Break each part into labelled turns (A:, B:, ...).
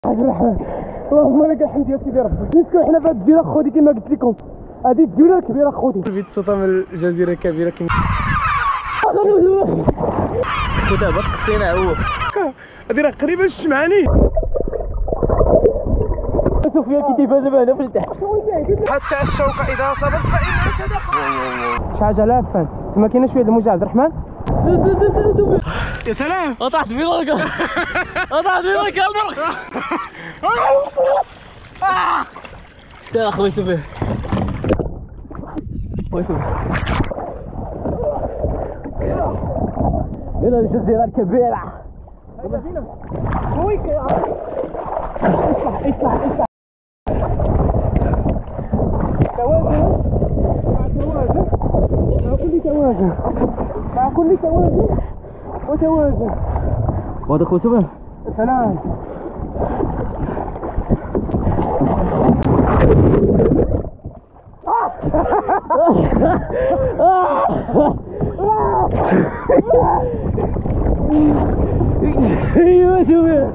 A: عبد الرحمن اللهم لك الحمد يا سيدي ربي. نسكن حنا في هاد الجزيره خوتي كما قلت لكم، هذه الجزيره الكبيره خوتي. فيديو صوتا من الجزيره الكبيره كما
B: خوتا دابا تقصينا هو
A: هذه راه قريبه الشمعاني.
B: سفيان كي تيفاز دابا هنا في التحت.
A: حتى الشوكه اذا صابت فانها صدقه. شي حاجه لافان ما كايناش فيها الموجه عبد الرحمن. يا سلام
B: طاحت في الورقه طاحت في الورقه البرق. استنى اخوي سفيان خويا سفيان هنا الجزيره الكبيره.
A: هيا بينا ويك يا اطلع توازن مع كل توازن وتوازن.
B: وهذا خويا سفيان
A: سلام.
B: ايوه سفيان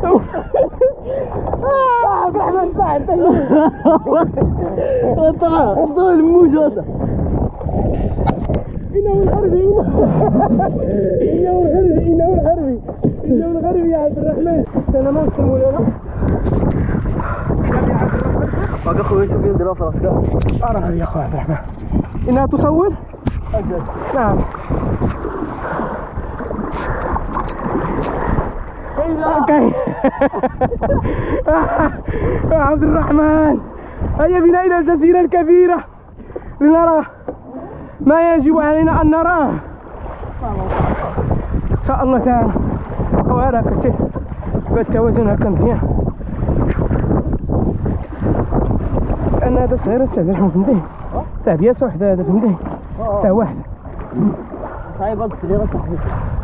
A: عبد الرحمن صعد
B: طلع الموجة.
A: إنه الغربي يا عبد الرحمن. أنا ما نسلم ولا لا.
B: باقي خويا سفيان نديروها في راسك.
A: أراه يا أخويا عبد الرحمن. إنها تصور؟
B: أجل.
A: نعم. عبد الرحمن هيا بنا إلى الجزيرة الكبيرة لنرى ما يجب علينا أن نراه إن شاء الله تعالى. هذا كسير بالتوازن هكا مزيان، لأن هذا صغير السعد الرحمن فهمتيه، تاع بياسة وحدة هذا فهمتيه، تاع واحد
B: صعيب هاد الصغيرة صاحبي.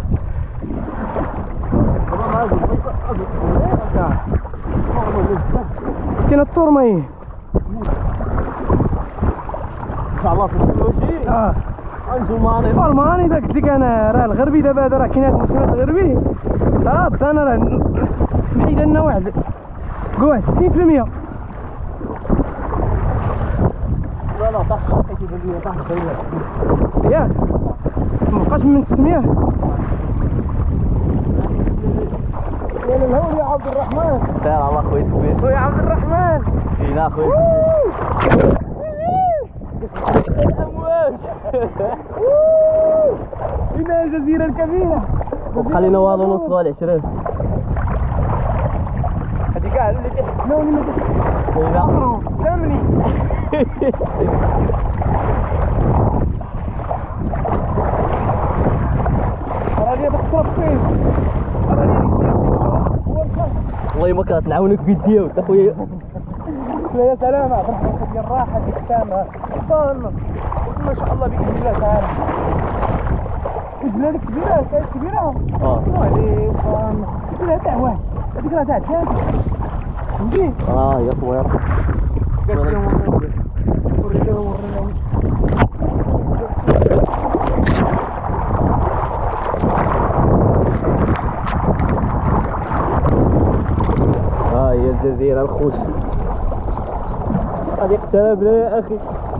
A: كاين الطورماي
B: ان شاء الله في الوجه الجماني
A: الماني داك قلت لك انا راه الغربي دابا هذا راه كاين مسمى الغربي راه انا راه بعيد لنا واحد كوع 60%.
B: لا طاح حيت يبان لي طاح خير
A: ياك مابقاش من 600. يا الهول يا عبد الرحمن.
B: سير الله خويا سفيان.
A: خويا عبد الرحمن
B: فينا خويا الامواج.
A: هنا الجزيرة الكبيرة.
B: خلينا والو نوصلوا ل 20.
A: هذه كاع اللي كيحكموني ما
B: فينا
A: كاملين. راني بقرب فين
B: والله ما كانت نعاونك بيديا وتا خويا.
A: يا سلام عبد الرحمن ديال الراحة ديك السامة وصلنا ما شاء الله بإذن الله تعالى. الجبال كبيرة كانت كبيرة وعلي وصلنا كلها تاع واحد هذيك راه تاع ثلاثة فهمتي؟
B: يا صوير
A: ورينا
B: هي الجزيرة الخوش. غادي اقتربنا يا اخي.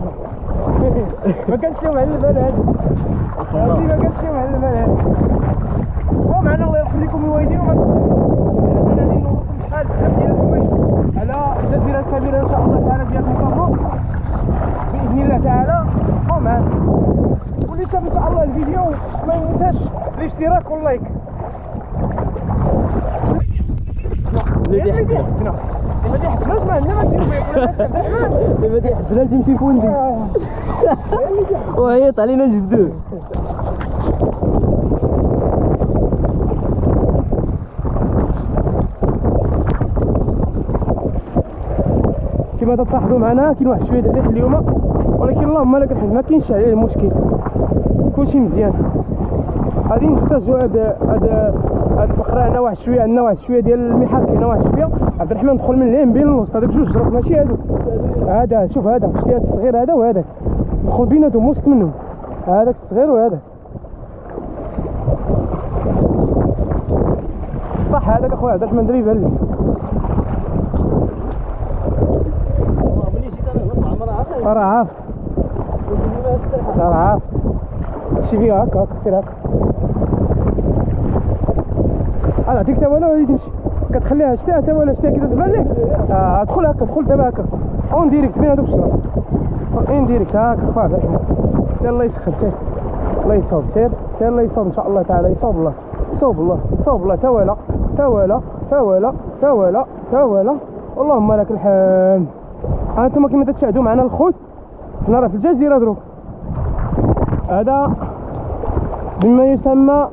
A: ما كانش يوم على البال هذا ما كانش يوم على البال هذا. ومعنا الله يرحم لكم الوالدين وما انا غادي نوصل شحال بزاف ديال الحوايج على الجزيرة الكبيرة ان شاء الله تعالى ديال الكافور باذن الله تعالى. ومعنا واللي شاف ان شاء الله الفيديو ما ينساش الاشتراك واللايك. ما تيحبناش ما عندنا ما نديرو فيه
B: ما تيحبناش نمشي فوندي وعيط علينا جبدوه.
A: كما تلاحظوا معنا كاين واحد شويه د الريح اليوم، ولكن اللهم لك الحمد ما كاينش عليه المشكل، كلشي مزيان. غادي نختاروا هاد الفقره هنا واحد شويه، عندنا واحد شويه ديال المحك هنا واحد شويه. عبد الرحمن دخل من اليم بين الوسط هذاك جوج جرف ماشي هادو. هذا شوف هذا شتي هذا الصغير هذا وهذاك دخل بيناتهم وسط منهم هذاك الصغير وهذاك صح. هذاك اخويا عبد الرحمن دري بان لي راه عارف راه عارف شي فيها هكا سير هكا انا عطيك تا ولا غادي تمشي كتخليها شتا تا ولا شتا كذا تبان لك ادخل هكا دخل دابا هكا اون ديريكت بين هادوك الشجر ان ديريكت هكا فاضي سير الله يسخر سير الله يصوب سير الله يصوب ان شاء الله تعالى يصوب الله يصوب الله تا ولا اللهم لك الحمد. هانتوما كيما تشاهدوا معنا الخوت حنا راه في الجزيره دروك هذا بما يسمى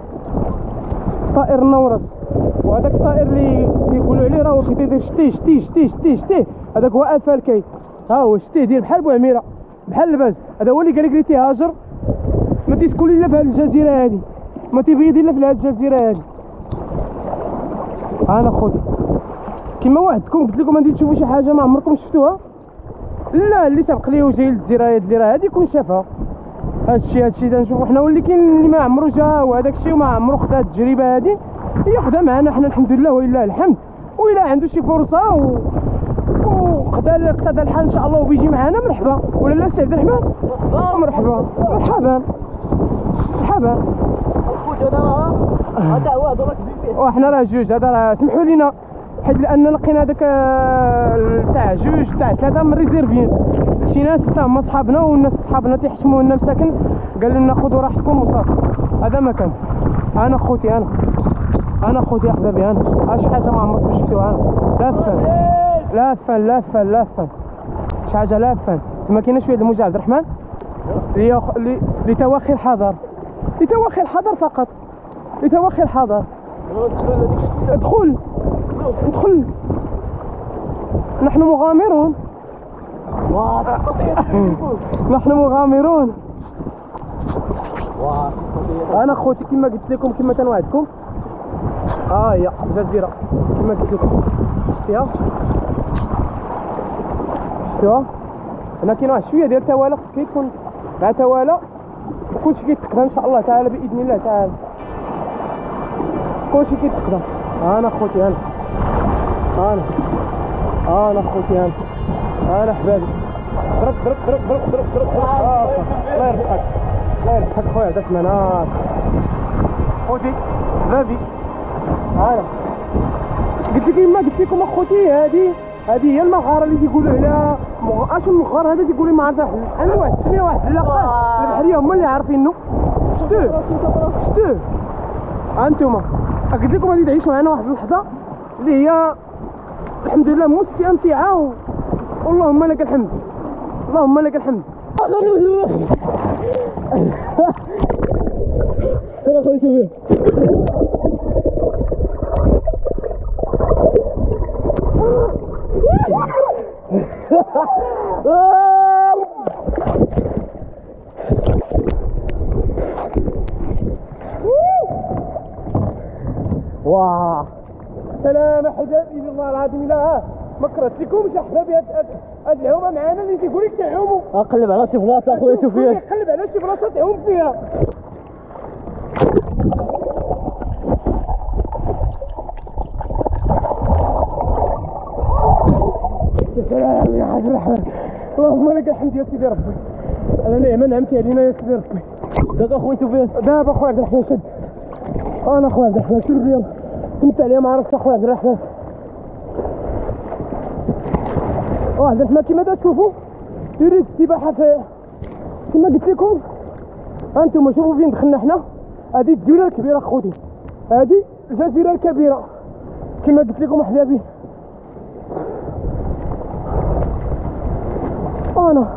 A: طائر النورس وهذاك الطائر اللي يقولوا عليه راه كيدير شتيه هذاك هو افالكي ها هو شتيه دير بحال بوعميره بحال الباز هذا هو اللي قال لك لي تيهاجر ما تيسكن الا في هذه الجزيره هذه ما تيبيض الا في هذه الجزيره هذه. انا خوتي كيما وعدتكم قلت لكم غادي تشوفوا شي حاجه ما عمركم شفتوها لا اللي سبق لي وجاي للجزيره اللي راه هذه يكون شافها هادشي تنشوفو حنا واللي كاين اللي ما عمرو جا وهداك الشيء وما عمرو خدا التجربه هذه ياخذها معنا حنا الحمد لله ولله الحمد وإلا عنده شي فرصه وخدا الحال ان شاء الله وبيجي معنا مرحبا ولا لا سي عبد الرحمن مرحبا
B: الخوت هذا هو هذا راك فيه
A: وحنا راه جوج هذا راه سمحوا لينا حيت لان لقينا هذاك تاع جوج تاع ثلاثه من ريزيرفين شي ناس حتى هما صحابنا والناس صحابنا تيحشموا لنا مساكن قالوا لنا خذوا راحتكم وصافي هذا ما كان. انا خوتي انا خوتي احبابي انا شي حاجه ما عمركم شفتوها انا لافان شي حاجه لافان ما كايناش فيها الموجه عبد الرحمن لتوخي الحذر فقط لتوخي الحذر. ادخل نحن مغامرون انا خوتي كما قلت لكم كما تنوعدكم هي الجزيره كما قلت لكم شفتيها هنا كاين واحد شويه ديال التوالى خصك يكون مع توالى وكلشي كيتقدر ان شاء الله تعالى باذن الله تعالى كلشي كيتقدر. انا خوتي انا خوتي انا حبابي ضرب الله يرحمك خويا عبد الرحمن خوتي حبابي انا قلت لكم اخوتي هذه هي المغاره اللي تيقولوا عليها اش المغار هذا تيقولوا ما عرفتش عنده واحد السميه واحد اللقب البحريه هما اللي عارفينه شتوه هانتوما قلت لكم غادي تعيشوا معنا واحد اللحظه اللي هي الحمد لله مستمتعه اللهم لك الحمد يا خويا شوفي واه سلام احبابي والله العظيم لا ما كرهت لكمش احبابي هاد العومه معانا اللي تيقول لك تعوموا
B: اقلب على شي بلاصه اخويا سفيان
A: قلب على شي بلاصه تعوم فيها يا سلام يا عبد الرحمن اللهم لك الحمد يا سيدي ربي انا نعمه نعمتي علينا يا سيدي ربي.
B: دابا اخويا سفيان
A: دابا اخويا عبد الرحمن شد انا اخويا عبد الرحمن شد اليوم كنت عليا ما عرفتش اخويا عبد الرحمن عبد الرحمن كيما تشوفوا يريد السباحه في كما قلت لكم هانتوما شوفوا فين دخلنا حنا هذه الجزيره الكبيره خوتي هذه الجزيره الكبيره كما قلت لكم احبابي انا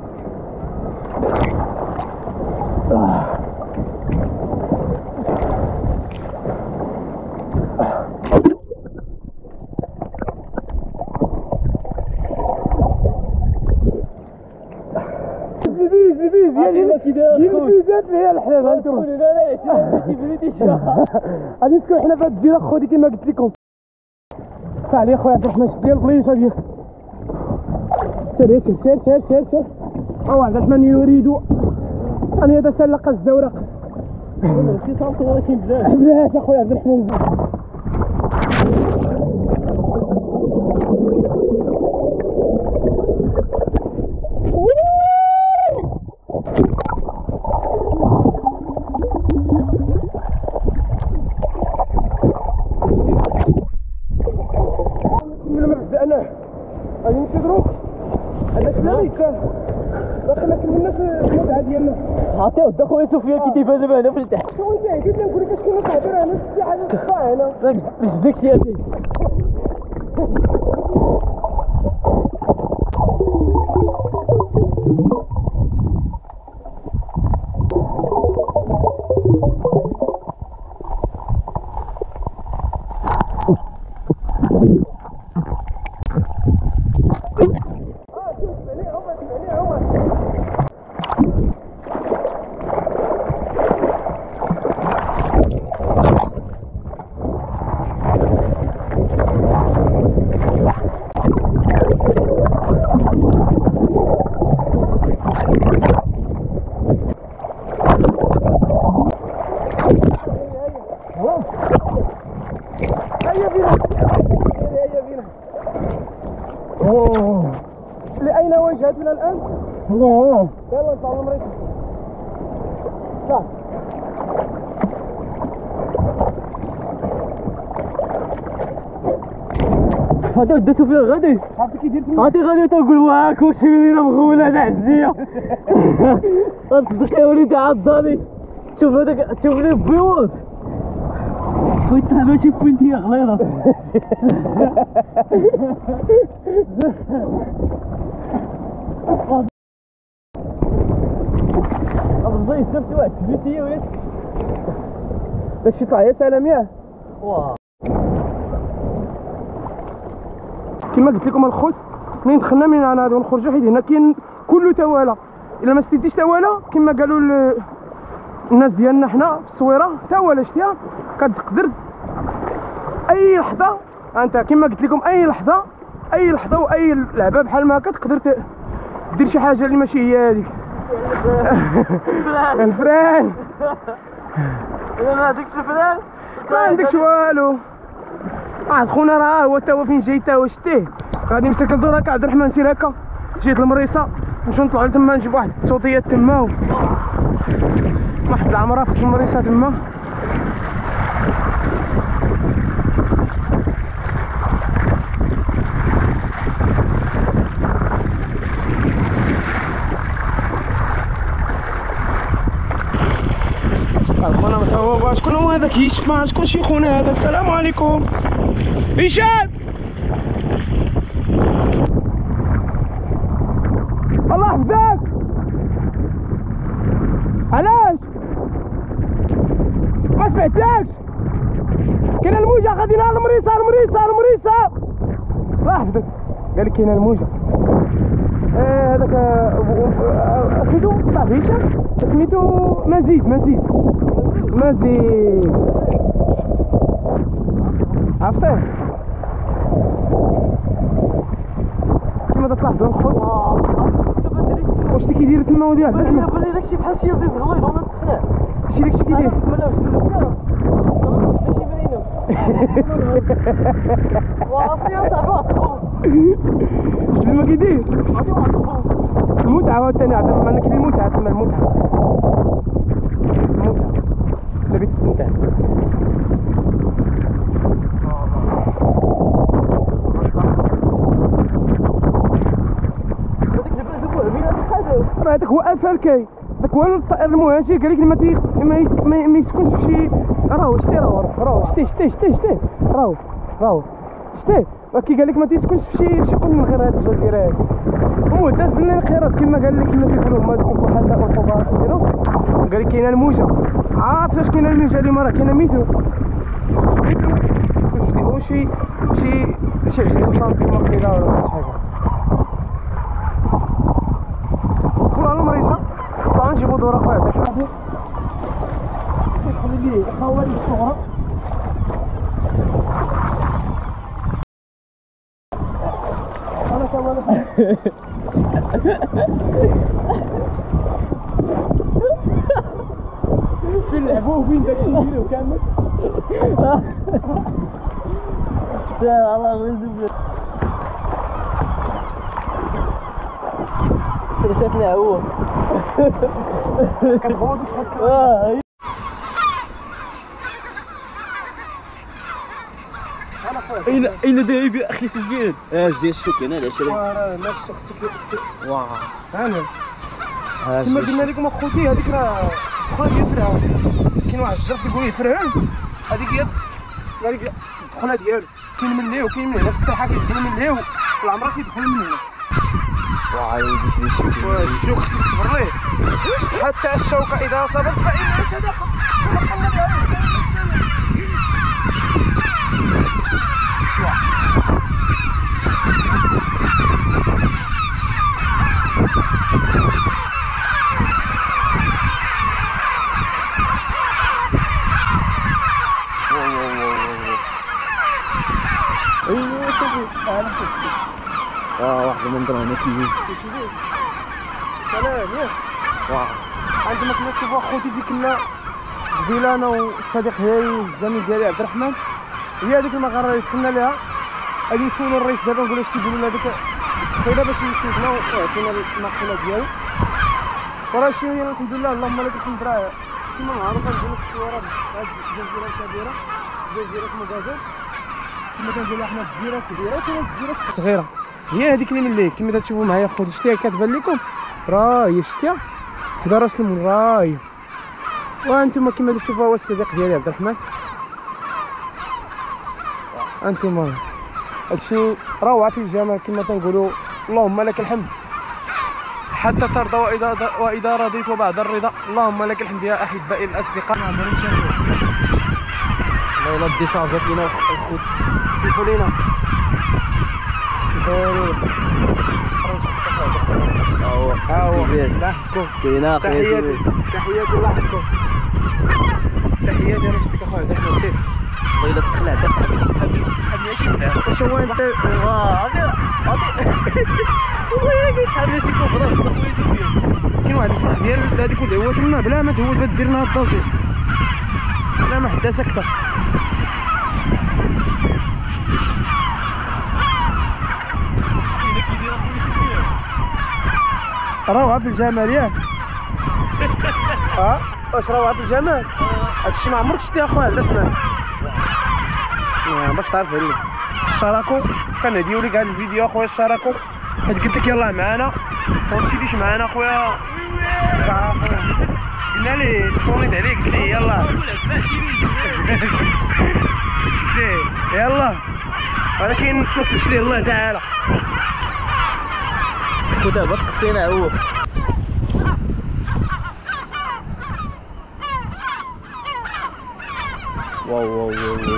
A: الفيزات هي الحلال هانتوما غادي نسكنوا حنا في هاد الجزيره خوتي كما قلت لكم تعال يا خويا عبد الرحمن شد لي البليصه ديال سير او عبد الرحمن يريد ان يتسلق الزورق بلاش اخويا عبد الرحمن قبل ما بدأناه غادي ننتظرو هذا كلامي كان باقي ما كملناش المتعة ديالنا.
B: عطيو دا خويا سفيان كي تيبان دابا هنا في التحت.
A: شو انت قلت لك نقول لك اش كنا كنهضر انا شي حاجة صافي هنا.
B: جبدك سياسي.
A: هيا بنا هيا بنا. لأين وجهتنا الآن؟ يلا نطلعوا المريض. لا
B: هذا بدا سفيان غادي
A: عرفتي كي درت
B: غادي تنقول واك واش مدينة مغولة انا عزية. غتصدق يا وليدي عضاني. شوف هذاك شوف لي بيوت فويت ماشي بوينت هي غليظة. أبغي شفت واحد سبيتي وياك
A: باش يطلع يا سلام ياه.
B: واه
A: كما قلت لكم الخوت منين دخلنا من هنا ونخرجوا حيت هنا كاين كله توالى. الا ما سديتيش توالى كما قالوا الناس ديالنا حنا في الصويره توالى شتيها كتقدر اي لحظه انت كما قلت لكم اي لحظه واي لعبه بحال ما كتقدر دير شي حاجه اللي ماشي هي هذيك. الفران
B: الا ما عندكش الفران
A: ما عندكش والو. واحد خونا راه هو تا هو فين جاي تا هو شتيه غادي نمشي كندور هكا عبد الرحمن سير هكا جيت المريصه نمشيو نطلعو لتما نجيب واحد الصوتيات تما واحد العمره في المريصه تما. خونا متوبة شكون هو هذاك ما شكون شي خونا هذاك. السلام عليكم هشام. الله يحفظك. علاش ما سمعتكش؟ كاينه الموجة غادي نهار المريصة. الله يحفظك قال لك كاينه الموجة. هذاك سميتو صاحبي هشام سميتو مزيد عرفتيه كيما تلاحظوا الخوت واش كيدير تما ودي عبد الرحمن.
B: بلي داكشي بحال شي زيت غليظ ولا تخناق
A: شي داكشي كيدير
B: وافيا صافا
A: شنو ما كيدير المتعة. هو الثاني عبد الرحمن كيدير المتعة تما المتعة لا بغيت تستمتع. هذاك هو افركي داك هو المهاجر قال لك ما يسكنش في شي راهو شتي راهو شتي كي قال لك ما تيسكنش في شي قول من غير هاد الجزيره هادي ومعتز بالانخراط كما قال لك كما كيقولوا هما دوك البحثاء والخبراء ديالو. قال لك كاينه الموجه عارف اش كاينه الموجه اللي راه كاينه ميتو شي 20 سنتيمتر كده ولا شي حاجه. دخلوا على المريضه طبعا نجيبو دور اخويا عبد الرحمن خلي لي خوالي الصغرى. انا كمان فين لعبوه فين داكشي نديرو كامل.
B: الله غير شافنا هو
A: كنغوضو شحال انا خويا
B: أين ذاهب يا أخي سفيان؟ جاي الشوك هنا العشرين.
A: راه ما خصك
B: واه
A: انا كما قلنا لكم اخوتي، هذيك راه دخله ديال فرعون. كاين واحد الشجر كيقول ليه فرعون، هذيك هي الدخله ديالو. كاين من ليه وكاين من هنا في الساحه، كيدخلوا من ليه في العمره كيدخلوا من هنا.
B: واه ولدي شدي الشوك.
A: الشوك خصك تصبر ليه حتى الشوكه اذا صبرت فانها صدقه.
B: ايوا صافي انا شفتك. واحد المنظر هنا كيجي.
A: سلام ياك.
B: واه
A: عندما كنا تشوفوا اخوتي فين كنا قبيله انا والصديق ديالي الزميل ديالي عبد الرحمن، هي هذيك المغاره اللي دخلنا ليها. غادي نسولوا الرئيس دابا نقولوا اش تيقولوا لنا ديك الثقيله باش يفيدنا ويعطينا النقله ديالو. وراه شي هي الحمد لله اللهم لك الحمد. راه كما معروفه نقول لك الصوره هاد الجزيره كبيره، جزيره مغازه كما كنقولوا حنا جزيره كبيره وكاين جزيره صغيره. هي هذيك اللي من الليل كما تشوفوا معايا خوتي. شتيها كتبان لكم؟ راه هي شتيها حدا راس المرايه. وانتم كما تشوفوا هو الصديق ديالي عبد الرحمن. انتم هادشي روعه في الجمال كما تنقولوا. اللهم لك الحمد حتى ترضى واذا رضيت وبعد الرضا. اللهم لك الحمد يا احبائي الاصدقاء. عمرنا نشوفوا
B: والله الا دي شارجات لينا الخوت.
A: سيفوا لينا ها هو لاحظتكم.
B: كاينه
A: تحياتي لاحظتكم. تحياتي رشدك اخويا عبد الرحمن. سير
B: والله الا تخلع حتى صاحبي لي شي فعل.
A: واش هو انت
B: عطي والله الا كيتحب لي شي كوفره.
A: كاين واحد الفرخ ديال هذيك هو تما بلا ما تهود باه دير لنا الضجيج بلا ما حدا ساكته. روعه في الجمال ياك. واش روعه في الجمال؟ هادشي ما عمرك شفتي اخويا عبد الرحمن. باش تعرف عليه اشتراكوا كنهديو لك هذا الفيديو اخويا. اشتراكوا حيت قلت لك يلاه معانا وما تمشيش معانا اخويا. قلنا ليه صونيت عليك قلت ليه يلاه يلا، ولكن ما تمشي ليه الله تعالى.
B: ودابا تقصينا هو. واو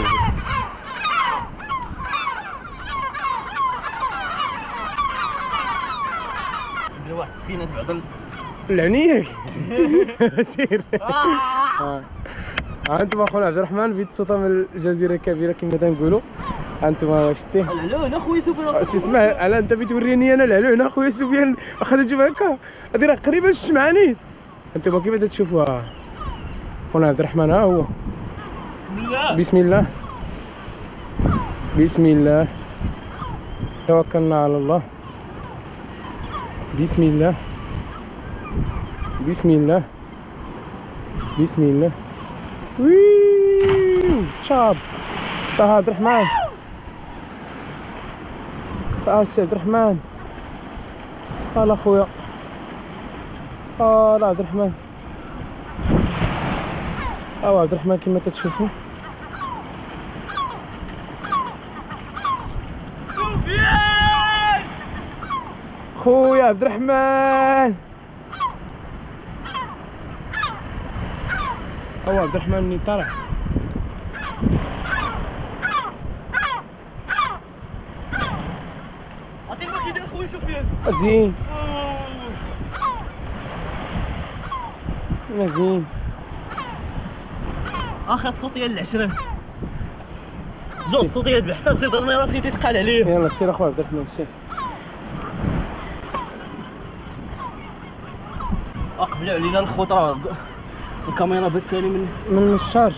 B: بلا واحد السفينه بعد
A: لعنيك. سير. انتم اخونا عبد الرحمن في صوته من الجزيره الكبيره كما تنقولوا. انتم شتيه
B: العلو خويا سفيان.
A: اسمع على انت بتوريني انا العلو هنا خويا سفيان. واخا تشوف هكا هذه راه قريبه للشمعانيت. انتم كيف تشوفوها خونا عبد الرحمن. ها هو بسم الله بسم الله توكلنا على الله. بسم الله بسم الله بسم الله. ويو تشاب صافي عبد الرحمن. صافي عبد الرحمن. لا خويا لا عبد الرحمن. عبد الرحمن كما تشوفوا. خويا عبد الرحمن. عبد الرحمن اللي طلع.
B: عطيني ما كيدير خويا سفيان.
A: زين زين.
B: اخر صوتي العشرين جوج صوتيات بحساب تيضرني راسي تيتقال عليه.
A: يلا سير اخويا عبد الرحمن سير.
B: اقبلوا علينا الخوت راه الكاميرا بات ثاني
A: من الشارج.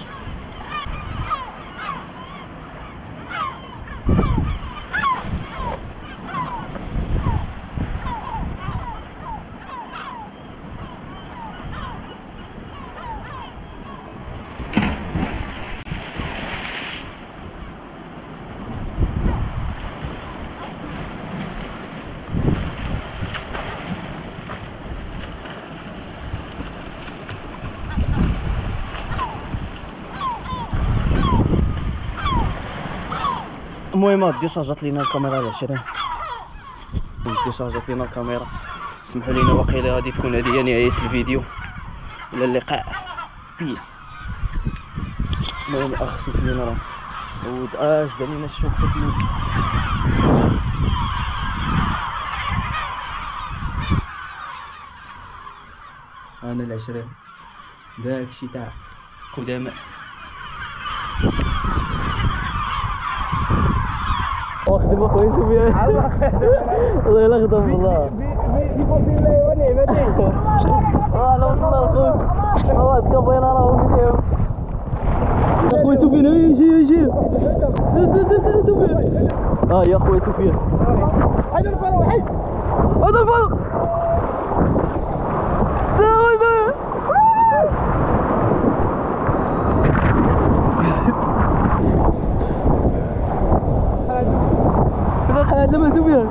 B: المهم ديشارجات لينا الكاميرا العشرين، ديشارجات لينا الكاميرا. اسمحوا لينا واقيلا غادي تكون هذه هي نهاية الفيديو. الى اللقاء، بيس. المهم الاخ سفيان راه اش داني نشوف اسمه. انا العشرين داكشي تاع قدامى. واخدم اخويا سفيان الله يلا خدم والله
A: بفضل الله ونعمته.
B: انا وصلنا الخوت هو تكبينا راه فيديو اخويا سفيان. يجي سفيان. يا اخويا سفيان
A: هذا الفرق وحيد،
B: هذا الفرق. هذا ما سفيان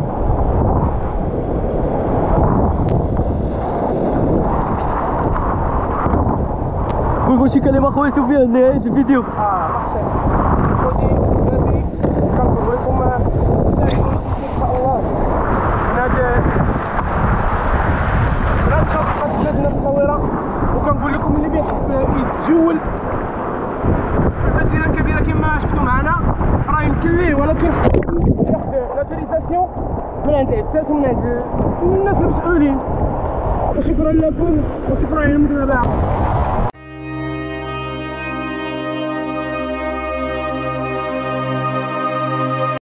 B: قول شي كلمة اخويا سفيان نهاية الفيديو.
A: خوتي بلاتي كنطلب لكم تساعدوني ان شاء الله من هاد شرطة بلادنا التصويرة. وكنقول لكم اللي بيحب يتجول مسيرة كبيرة كما شفتوا معنا راه يمكن ليه، ولكن ياخذ لاتوريزاسيون من عند العساس ومن عند الناس المسؤولين. وشكرا لكم وشكرا على المتابعة.